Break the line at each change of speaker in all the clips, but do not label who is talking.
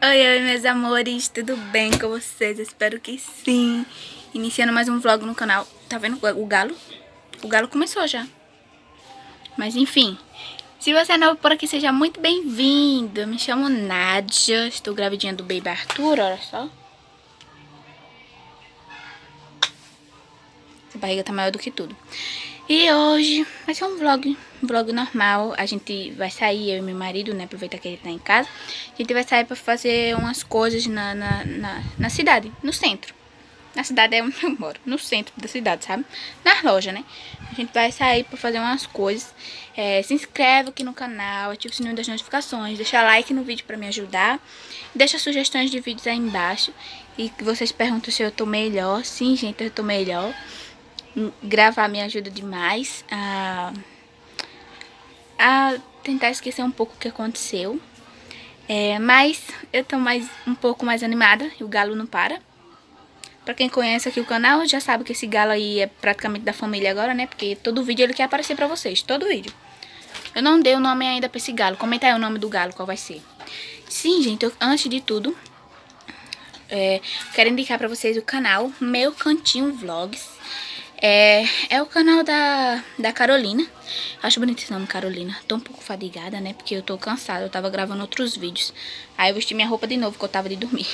Oi, oi, meus amores, tudo bem com vocês? Eu espero que sim. Iniciando mais um vlog no canal. Tá vendo o galo? O galo começou já. Mas enfim, se você é novo por aqui, seja muito bem-vindo. Eu me chamo Nádia, estou gravidinha do Baby Arthur, olha só. Essa barriga tá maior do que tudo. E hoje vai ser um vlog normal. A gente vai sair, eu e meu marido, né? Aproveitar que ele tá em casa. A gente vai sair pra fazer umas coisas na cidade, no centro. Na cidade é onde eu moro, no centro da cidade, sabe? Nas lojas, né? A gente vai sair pra fazer umas coisas. Se inscreve aqui no canal, ativa o sininho das notificações, deixa like no vídeo pra me ajudar. Deixa sugestões de vídeos aí embaixo. E vocês perguntam se eu tô melhor. Sim, gente, eu tô melhor. Gravar me ajuda demais a tentar esquecer um pouco o que aconteceu. Mas eu tô um pouco mais animada e o galo não para. Pra quem conhece aqui o canal, já sabe que esse galo aí é praticamente da família agora, né? Porque todo vídeo ele quer aparecer pra vocês, todo vídeo. Eu não dei o nome ainda pra esse galo. Comenta aí o nome do galo, qual vai ser. Sim, gente, antes de tudo, quero indicar pra vocês o canal Meu Cantinho Vlogs. É o canal da Carolina. Acho bonito esse nome, Carolina. Tô um pouco fadigada, né? Porque eu tô cansada. Eu tava gravando outros vídeos. Aí eu vesti minha roupa de novo, porque eu tava de dormir.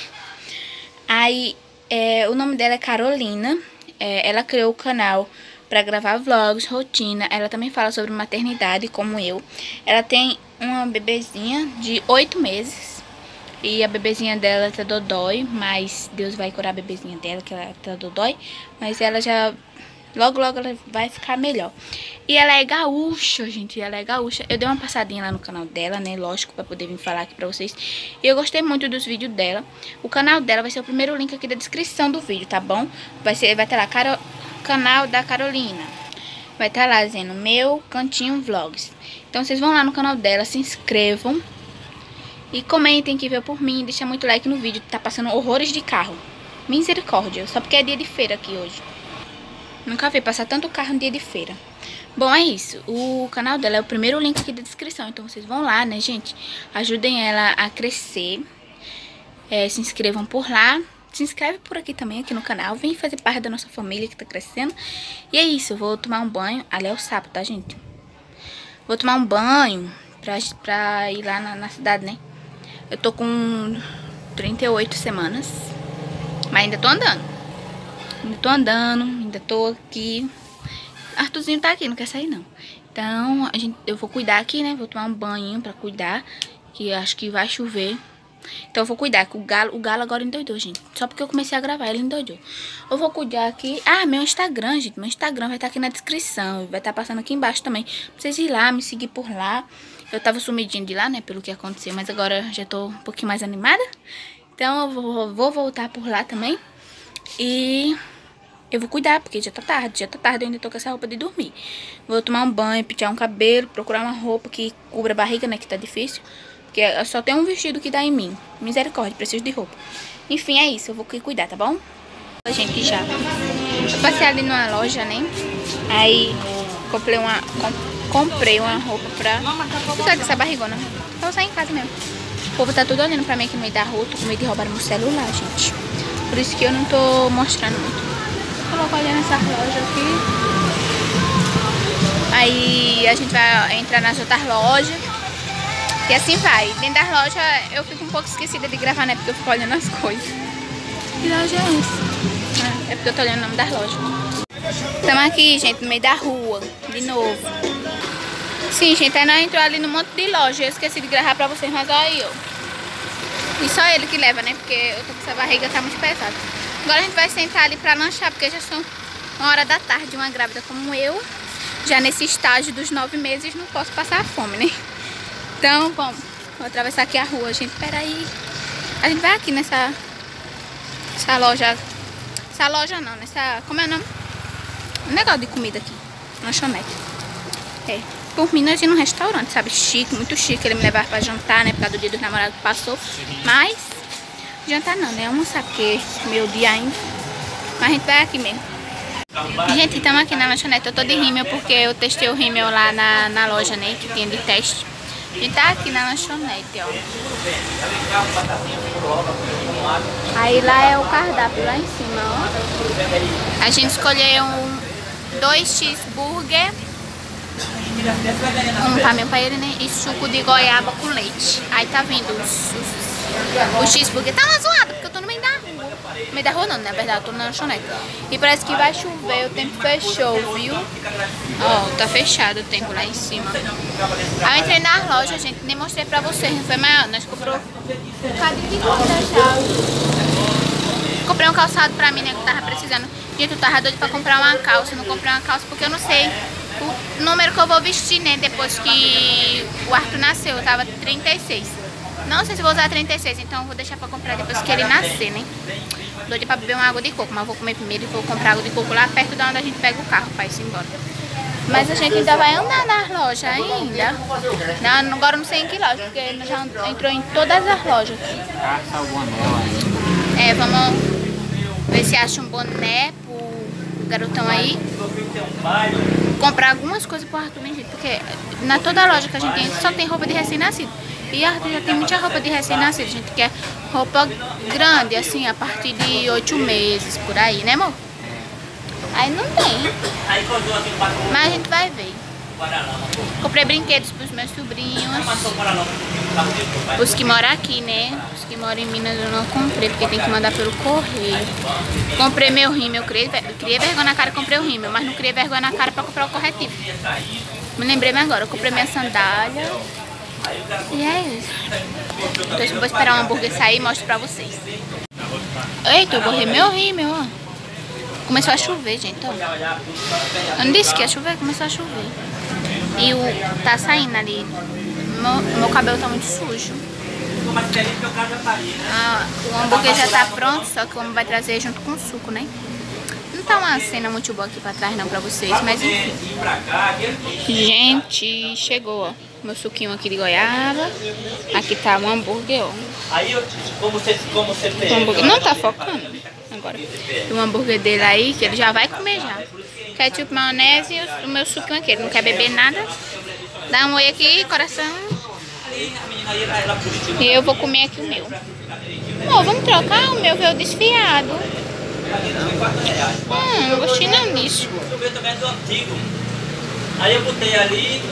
Aí, o nome dela é Carolina. Ela criou o canal pra gravar vlogs, rotina. Ela também fala sobre maternidade, como eu. Ela tem uma bebezinha de 8 meses. E a bebezinha dela tá dodói. Mas Deus vai curar a bebezinha dela, que ela tá dodói. Mas ela já... Logo, logo ela vai ficar melhor. E ela é gaúcha, gente. Ela é gaúcha. Eu dei uma passadinha lá no canal dela, né? Lógico, pra poder vir falar aqui pra vocês. E eu gostei muito dos vídeos dela. O canal dela vai ser o primeiro link aqui da descrição do vídeo, tá bom? Vai ter lá, canal da Carolina. Vai estar lá dizendo Meu Cantinho Vlogs. Então vocês vão lá no canal dela, se inscrevam. E comentem que veio por mim. Deixa muito like no vídeo. Tá passando horrores de carro. Misericórdia. Só porque é dia de feira aqui hoje. Nunca vi passar tanto carro no dia de feira. Bom, é isso. O canal dela é o primeiro link aqui da descrição. Então vocês vão lá, né, gente? Ajudem ela a crescer. Se inscrevam por lá. Se inscreve por aqui também, aqui no canal. Vem fazer parte da nossa família que tá crescendo. E é isso. Eu vou tomar um banho. Ali é o sapo, tá, gente? Vou tomar um banho pra ir lá na cidade, né? Eu tô com 38 semanas. Mas ainda tô andando. Ainda tô aqui. Arthurzinho tá aqui, não quer sair não. Então, eu vou cuidar aqui, né? Vou tomar um banho pra cuidar. Que acho que vai chover. Então eu vou cuidar, que o galo agora endoidou, gente. Só porque eu comecei a gravar, ele endoidou. Eu vou cuidar aqui. Ah, meu Instagram, gente. Meu Instagram vai estar aqui na descrição. Vai estar passando aqui embaixo também. Pra vocês ir lá, me seguir por lá. Eu tava sumidinha de lá, né? Pelo que aconteceu. Mas agora já tô um pouquinho mais animada. Então eu vou voltar por lá também. E... eu vou cuidar, porque já tá tarde, eu ainda tô com essa roupa de dormir. Vou tomar um banho, pentear um cabelo, procurar uma roupa que cubra a barriga, né, que tá difícil. Porque só tem um vestido que dá em mim. Misericórdia, preciso de roupa. Enfim, é isso, eu vou cuidar, tá bom? A gente já... eu passei ali numa loja, né, aí comprei uma roupa pra... ficar com essa barrigona. Pra usar em casa mesmo. O povo tá tudo olhando pra mim aqui no meio da rua, tô com medo de roubar meu celular, gente. Por isso que eu não tô mostrando muito. Colocar ali nessa loja aqui. Aí a gente vai entrar nas outras lojas. E assim vai. Dentro das lojas eu fico um pouco esquecida de gravar, né? Porque eu fico olhando as coisas. Que loja é essa? É porque eu tô olhando o nome das lojas. Estamos aqui, gente, no meio da rua. De novo. Sim, gente, aí nós entrou ali no monte de loja. Eu esqueci de gravar pra vocês, mas olha aí, ó. E só ele que leva, né? Porque eu tô com essa barriga, tá muito pesada. Agora a gente vai sentar ali pra lanchar, porque já são 1h da tarde. Uma grávida como eu, já nesse estágio dos 9 meses, não posso passar fome, né? Então, vamos. Vou atravessar aqui a rua, gente. Peraí. A gente vai aqui nessa loja. Essa loja não, nessa... como é o nome? Um negócio de comida aqui. Lanchonete. Por mim, nós íamos num restaurante, sabe? Chique, muito chique. Ele me levava pra jantar, né? Por causa do dia dos namorados que passou. Mas... jantar não, né? Almoçar, porque meu dia ainda. Mas a gente vai aqui mesmo. Gente, estamos aqui na lanchonete. Eu tô de rímel porque eu testei o rímel lá na loja, né? Que tinha de teste. A gente tá aqui na lanchonete, ó. Aí lá é o cardápio, lá em cima, ó. A gente escolheu 2 cheeseburger, um pra mim, pra ele, né? E suco de goiaba com leite. Aí tá vindo o cheeseburger. Tá uma zoada, porque eu tô no meio da rua. No meio da rua não, na verdade, eu tô na lanchonete. E parece que vai chover, o tempo fechou, viu? Ó, tá fechado o tempo lá em cima. Aí eu entrei na loja, gente, nem mostrei pra vocês, não foi maior. Nós comprou um bocadinho de coisa já. Comprei um calçado pra mim, né, que eu tava precisando. Gente, eu tava doido pra comprar uma calça. Não comprei uma calça porque eu não sei o número que eu vou vestir, né, depois que o Arthur nasceu. Eu tava 36. Não sei se vou usar 36, então eu vou deixar pra comprar depois que ele nascer, né. Doido pra beber uma água de coco, mas vou comer primeiro e vou comprar água de coco lá perto de onde a gente pega o carro pra ir embora. Mas a gente ainda vai andar nas lojas ainda. Não, agora não sei em que loja, porque ele já entrou em todas as lojas.
Caça algum anel aí.
É, vamos ver se acha um boné pro garotão aí. Comprar algumas coisas pro Arthur, gente, porque na toda loja que a gente tem só tem roupa de recém-nascido. E Arthur já tem muita roupa de recém-nascido. A gente quer roupa grande, assim, a partir de 8 meses, por aí, né, amor? Aí não tem. Mas a gente vai ver. Comprei brinquedos pros meus sobrinhos. Os que moram aqui, né? Os que moram em Minas eu não comprei, porque tem que mandar pelo correio. Comprei meu rímel. Eu criei vergonha na cara e comprei o rímel, mas não criei vergonha na cara pra comprar o corretivo. Me lembrei agora. Eu comprei minha sandália. E é isso. Então eu vou esperar o hambúrguer sair e mostro pra vocês. Eita, eu borrei meu rímel, ó. Começou a chover, gente, ó. Eu não disse que ia chover, começou a chover. E tá saindo ali. Meu cabelo tá muito sujo. O hambúrguer já tá pronto, só que o homem vai trazer junto com o suco, né? Não tá uma cena muito boa aqui pra trás não pra vocês, mas enfim. Gente, chegou, ó. Meu suquinho aqui de goiaba. Aqui tá o hambúrguer, ó. O hambúrguer não tá focando agora. E o hambúrguer dele aí, que ele já vai comer já. Ketchup, maionese e o meu suquinho aqui. Ele não quer beber nada. Dá um oi aqui, coração. E eu vou comer aqui o meu. Ó, vamos trocar? O meu veio desfiado. Não gostei não disso.
O meu também é do antigo. Aí eu botei ali.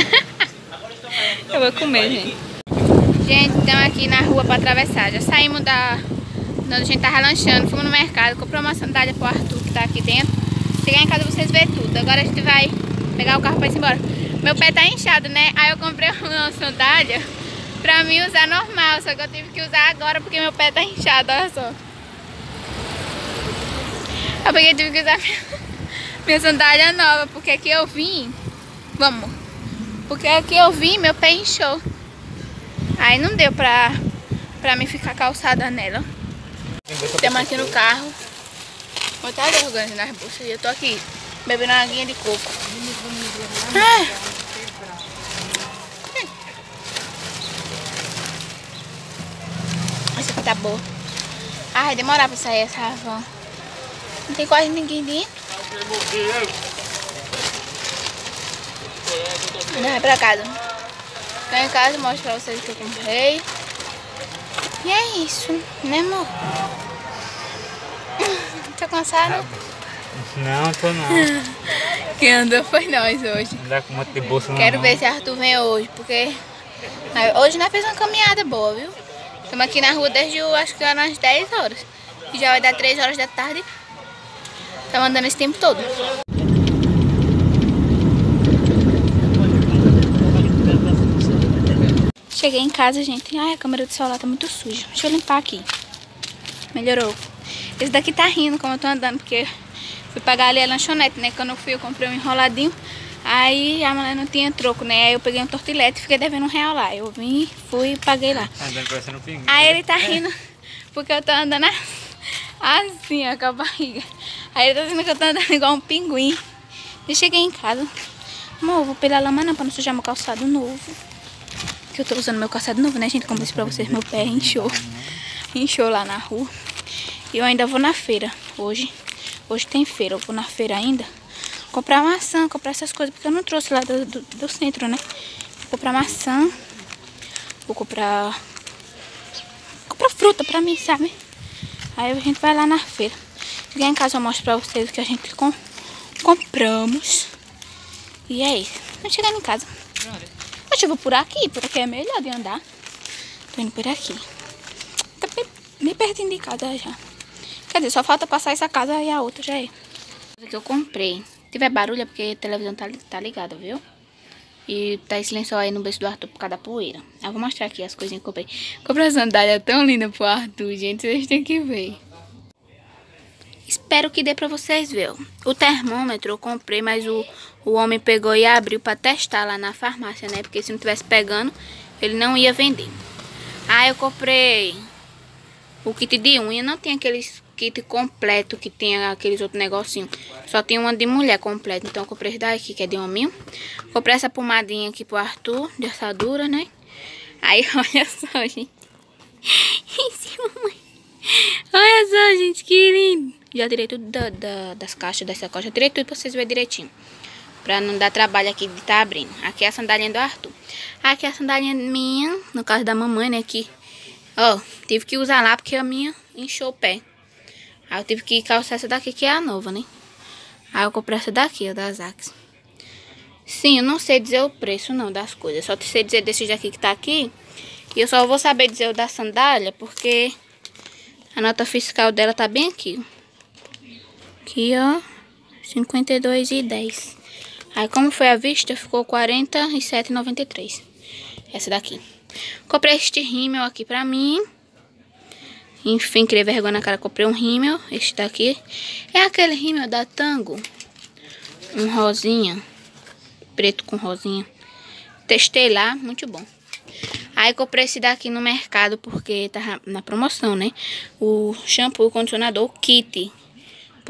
Eu vou comer, gente. Gente, estamos aqui na rua para atravessar. Já saímos da onde a gente tava lanchando. Fomos no mercado, comprou uma sandália pro Arthur que tá aqui dentro. Chegar em casa vocês verem tudo. Agora a gente vai pegar o carro para ir embora. Meu pé tá inchado, né? Aí eu comprei uma sandália pra mim usar normal. Só que eu tive que usar agora porque meu pé tá inchado, olha só. Eu peguei, tive que usar minha sandália nova, porque aqui eu vim. Vamos. Porque aqui eu vim, meu pé inchou. Aí não deu pra mim ficar calçada nela. Estamos aqui no carro. Vou estar organizando as bolsas e eu tô aqui bebendo uma aguinha de coco. Essa aqui tá boa. Vai demorar pra sair essa van. Não tem quase ninguém dentro. Vai pra casa. Ficar em casa, mostro pra vocês o que eu comprei. E é isso, né, amor? Tá cansado?
Não, tô não.
Quem andou foi nós hoje.
Andar com um monte de bolsa na
Quero
mão.
ver se Arthur vem hoje, porque hoje nós fizemos uma caminhada boa, viu? Estamos aqui na rua desde, acho que eram umas 10 horas. E já vai dar 3 horas da tarde. Estamos andando esse tempo todo. Cheguei em casa, gente. Ai, a câmera do celular tá muito suja. Deixa eu limpar aqui. Melhorou. Esse daqui tá rindo como eu tô andando, porque fui pagar ali a lanchonete, né? Quando eu fui, eu comprei um enroladinho. Aí a mulher não tinha troco, né? Aí eu peguei um tortilete e fiquei devendo R$1 lá. Eu vim, fui e paguei lá.
Andando parecendo um pinguim.
Aí ele tá rindo, porque eu tô andando assim, ó, com a barriga. Aí ele tá dizendo que eu tô andando igual um pinguim. E cheguei em casa. Amor, vou pegar lama não, pra não sujar meu calçado novo. Que eu tô usando meu calçado novo, né, gente? Como eu disse pra vocês, meu pé inchou. Inchou lá na rua. E eu ainda vou na feira hoje. Hoje tem feira, eu vou na feira ainda. Comprar maçã, comprar essas coisas, porque eu não trouxe lá do centro, né? Vou comprar maçã Vou comprar fruta pra mim, sabe? Aí a gente vai lá na feira. Chegar em casa eu mostro pra vocês o que a gente compramos. E é isso. Vamos chegar em casa. Mas eu vou por aqui é melhor de andar. Tô indo por aqui. Tá bem pertinho de casa já. Quer dizer, só falta passar essa casa e a outra já é. Que eu comprei. Se tiver barulho é porque a televisão tá ligada, viu? E tá esse lençol aí no berço do Arthur por causa da poeira. Eu vou mostrar aqui as coisinhas que eu comprei. Comprei uma sandália tão linda pro Arthur, gente. Vocês têm que ver. Espero que dê pra vocês verem. O termômetro eu comprei, mas o homem pegou e abriu pra testar lá na farmácia, né? Porque se não tivesse pegando, ele não ia vender. Ah, eu comprei o kit de unha. Não tem aqueles kit completo que tem aqueles outros negocinhos. Só tem uma de mulher completa. Então eu comprei esse daqui, que é de hominho. Comprei essa pomadinha aqui pro Arthur, de assadura, né? Aí, olha só, gente. Olha só, gente, que lindo. Já tirei tudo das caixas, dessa caixa. Tirei tudo pra vocês verem direitinho. Pra não dar trabalho aqui de estar abrindo. Aqui é a sandália do Arthur. Aqui é a sandália minha, no caso da mamãe, né? Aqui. Ó, tive que usar lá porque a minha inchou o pé. Aí eu tive que calçar essa daqui, que é a nova, né? Aí eu comprei essa daqui, ó, da Zax. Sim, eu não sei dizer o preço, não, das coisas. Só sei dizer desses daqui que tá aqui. E eu só vou saber dizer o da sandália, porque a nota fiscal dela tá bem aqui, ó. Aqui, ó, 52,10. Aí, como foi à vista, ficou 47,93. Essa daqui. Comprei este rímel aqui pra mim. Enfim, criei vergonha na cara, comprei um rímel. Este daqui é aquele rímel da Tango. Um rosinha. Preto com rosinha. Testei lá, muito bom. Aí comprei esse daqui no mercado porque tava na promoção, né? O shampoo, o condicionador, o kit. Por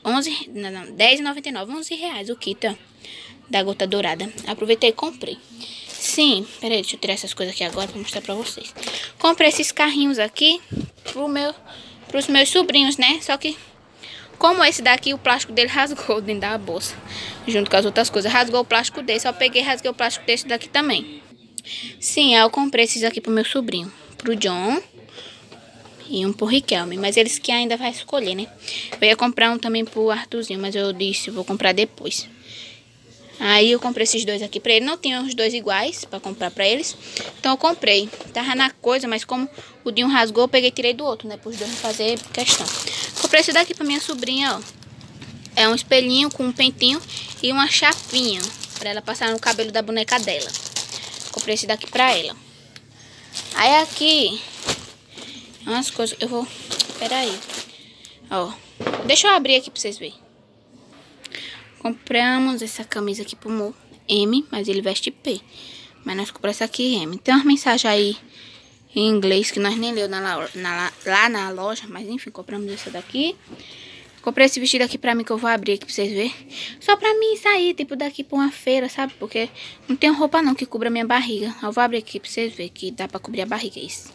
R$10,99, R$11 o kit, ó, da gota dourada. Aproveitei e comprei. Sim, peraí, deixa eu tirar essas coisas aqui agora pra mostrar pra vocês. Comprei esses carrinhos aqui pros meus sobrinhos, né? Só que, como esse daqui, o plástico dele rasgou dentro da bolsa, junto com as outras coisas. Rasgou o plástico desse, só peguei e rasguei o plástico desse daqui também. Sim, aí eu comprei esses aqui pro meu sobrinho, pro John. E um pro Riquelme, mas eles que ainda vai escolher, né? Eu ia comprar um também pro Arthurzinho, mas eu disse, vou comprar depois. Aí eu comprei esses dois aqui pra ele. Não tinha os dois iguais pra comprar pra eles. Então eu comprei. Tava na coisa, mas como o de um rasgou, eu peguei e tirei do outro, né? Pros dois não fazer questão. Comprei esse daqui pra minha sobrinha, ó. É um espelhinho com um pentinho e uma chapinha pra ela passar no cabelo da boneca dela. Comprei esse daqui pra ela. Aí aqui umas coisas, eu vou... Pera aí. Ó, deixa eu abrir aqui pra vocês verem. Compramos essa camisa aqui pro Mo, M, mas ele veste P. Mas nós compramos essa aqui M. Tem umas mensagens aí em inglês que nós nem leu lá na loja. Mas enfim, compramos essa daqui. Comprei esse vestido aqui pra mim, que eu vou abrir aqui pra vocês verem. Só pra mim sair, tipo, daqui pra uma feira, sabe? Porque não tem roupa não que cubra minha barriga. Eu vou abrir aqui pra vocês verem que dá pra cobrir a barriga, isso.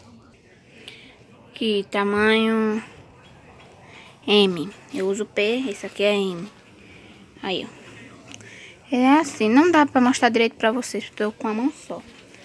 Aqui, tamanho M. Eu uso P, esse aqui é M. Aí, ó. É assim, não dá pra mostrar direito pra vocês, porque eu com a mão só.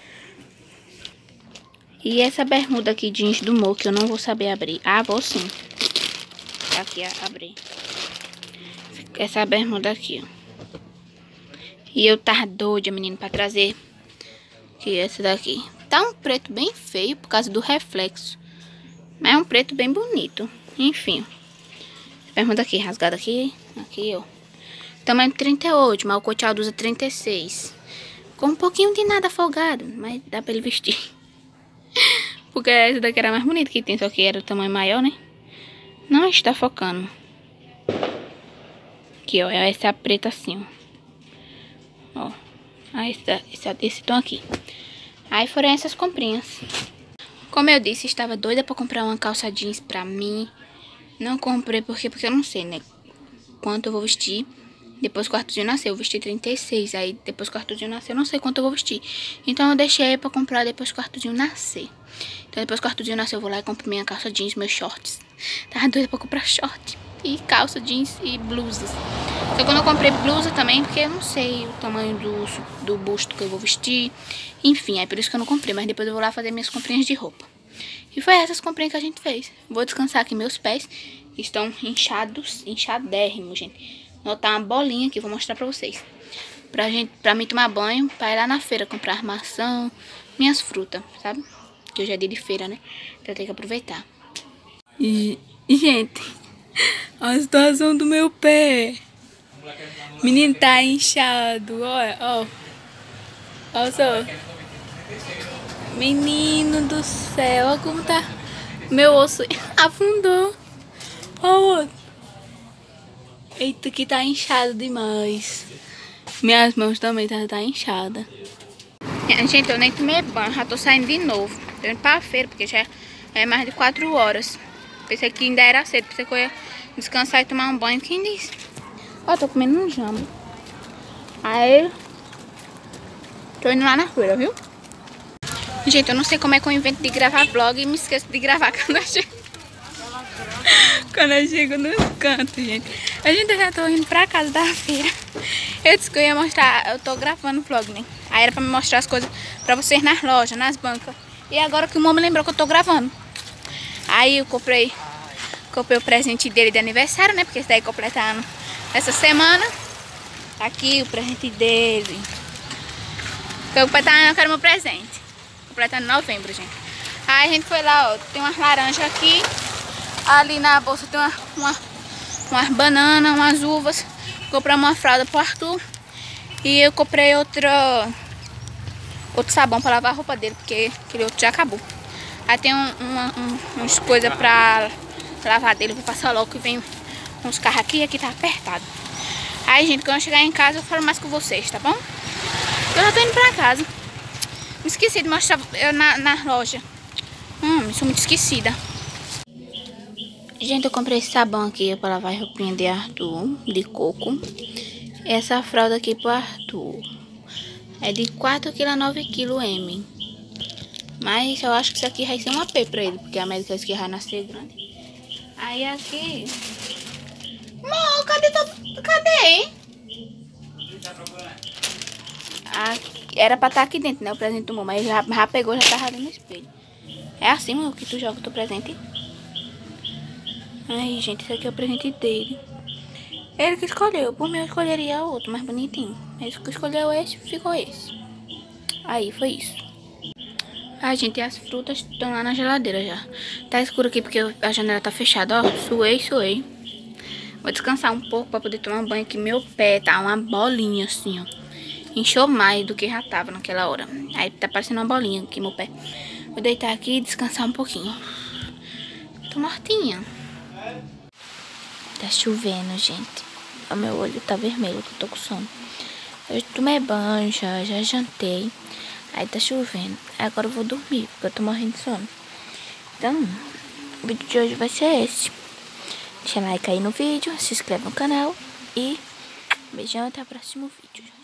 E essa bermuda aqui, jeans do Mo, que eu não vou saber abrir. Ah, vou sim. Aqui, abrir. Essa bermuda aqui, ó. E eu tava doida, menino, pra trazer aqui, essa daqui. Tá um preto bem feio, por causa do reflexo. Mas é um preto bem bonito. Enfim, ó. Bermuda aqui, rasgada aqui. Aqui, ó. Tamanho 38, mas o coteado usa 36. Com um pouquinho de nada folgado, mas dá pra ele vestir. Porque essa daqui era mais bonita que tem, só que era o tamanho maior, né? Não está focando. Aqui, ó, essa preta assim, ó. Ó, esse tom aqui. Aí foram essas comprinhas. Como eu disse, estava doida pra comprar uma calça jeans pra mim. Não comprei porque eu não sei, né? Quanto eu vou vestir. Depois que o Arthurzinho nasceu, eu vesti 36. Aí depois que o Arthurzinho nasceu, eu não sei quanto eu vou vestir. Então eu deixei pra comprar depois que o Arthurzinho nascer. Então depois que o Arthurzinho nasceu, eu vou lá e compro minha calça jeans, meus shorts. Tava doida pra comprar short. e calça jeans e blusas. Só que eu não comprei blusa também, porque eu não sei o tamanho do busto que eu vou vestir. Enfim, é por isso que eu não comprei, mas depois eu vou lá fazer minhas comprinhas de roupa. E foi essas comprinhas que a gente fez. Vou descansar aqui, meus pés estão inchadérrimos, gente. Notar uma bolinha aqui, vou mostrar pra vocês. Pra mim tomar banho, pra ir lá na feira comprar maçã, minhas frutas, sabe? Que hoje é dia de feira, né? Então eu tenho que aproveitar. E, gente, a situação do meu pé. Menino, tá inchado, olha, ó. Olha só. Menino do céu, olha como tá. Meu osso afundou. Olha o outro. Eita, que tá inchado demais. Minhas mãos também tá inchada. Gente, eu nem tomei banho, já tô saindo de novo. Tô indo pra feira, porque já é mais de 4 horas. Pensei que ainda era cedo, pensei que eu ia descansar e tomar um banho. Quem disse? Ó, tô comendo um jambo. Aí, tô indo lá na feira, viu? Gente, eu não sei como é que eu invento de gravar vlog e me esqueço de gravar quando eu chego nos cantos, gente. Eu já tô indo pra casa da feira. Eu disse que eu ia mostrar, eu tô gravando vlog, né? Aí era pra me mostrar as coisas pra vocês nas lojas, nas bancas. E agora que o irmão me lembrou que eu tô gravando. Aí eu comprei o presente dele de aniversário, né? Porque esse daí completando essa semana. Tá aqui o presente dele. Eu quero meu presente. Completando novembro, gente. Aí a gente foi lá, ó. Tem umas laranjas aqui. Ali na bolsa tem umas bananas, umas uvas. Comprei uma fralda pro Arthur. E eu comprei outro sabão pra lavar a roupa dele, porque aquele outro já acabou. Aí tem umas coisas pra lavar dele. Vou passar logo que vem uns carros aqui. Aqui tá apertado. Aí, gente, quando eu chegar em casa eu falo mais com vocês, tá bom? Eu já tô indo pra casa. Me esqueci de mostrar eu na loja. Sou muito esquecida. Gente, eu comprei esse sabão aqui pra lavar a roupinha de Arthur, de coco. Essa fralda aqui pro Arthur é de 4,9 kg. Mas eu acho que isso aqui vai ser um AP pra ele, porque a médica disse que vai nascer grande. Aí aqui... Não, cadê? Era pra estar aqui dentro, né? O presente do mamãe. Mas já pegou, já tava ali no espelho. É assim, mano, que tu joga o teu presente. Aí, gente, esse aqui é o presente dele. Ele que escolheu. Por mim, eu escolheria outro, mais bonitinho. Ele que escolheu esse, ficou esse. Aí, foi isso. Ai, gente, as frutas estão lá na geladeira já. Tá escuro aqui porque a janela tá fechada, ó. Suei. Vou descansar um pouco pra poder tomar um banho, que meu pé tá uma bolinha assim, ó. Inchou mais do que já tava naquela hora. Aí tá parecendo uma bolinha aqui meu pé. Vou deitar aqui e descansar um pouquinho. Tô mortinha. Tá chovendo, gente. O meu olho tá vermelho, que eu tô com sono. Eu tomei banho, já jantei. Aí tá chovendo. Agora eu vou dormir, porque eu tô morrendo de sono. Então, o vídeo de hoje vai ser esse. Deixa like aí no vídeo, se inscreve no canal. E beijão, até o próximo vídeo.